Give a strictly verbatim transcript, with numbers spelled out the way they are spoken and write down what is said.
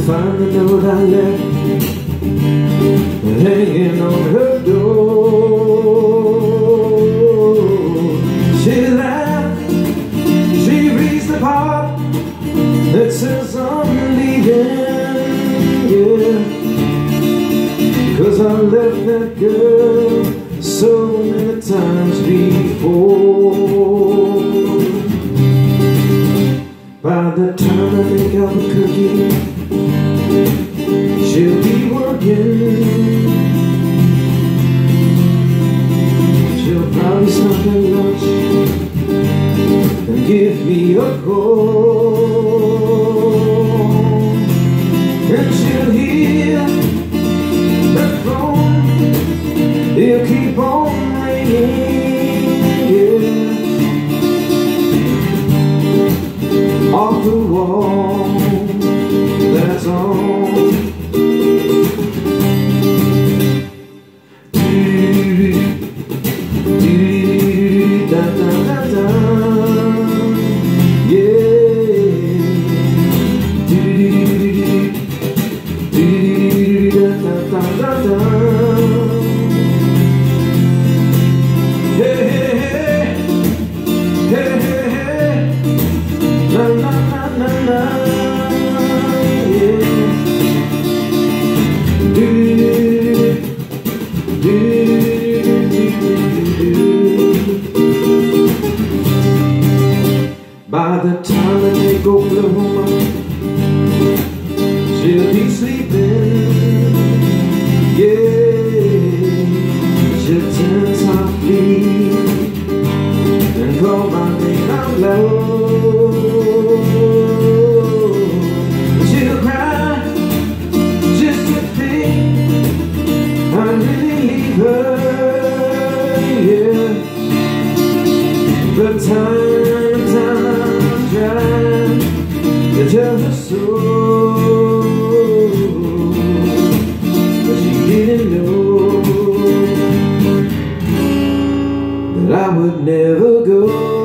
find the note I left hanging on her door. She laughed, she reached the part that says I'm leaving, yeah, 'cause I left that girl so many times before. By the time I make Albuquerque, she'll be working. She'll probably stop at lunch and give me a call, and she'll hear the phone, it'll keep on ringing, yeah, off the wall, that's all. By the time I take Oklahoma, she'll be sleeping, yeah. She'll turn softly and call my name out loud. She'll cry just to think I really leave her, yeah. But time and time to tell her so, but she didn't know that I would never go.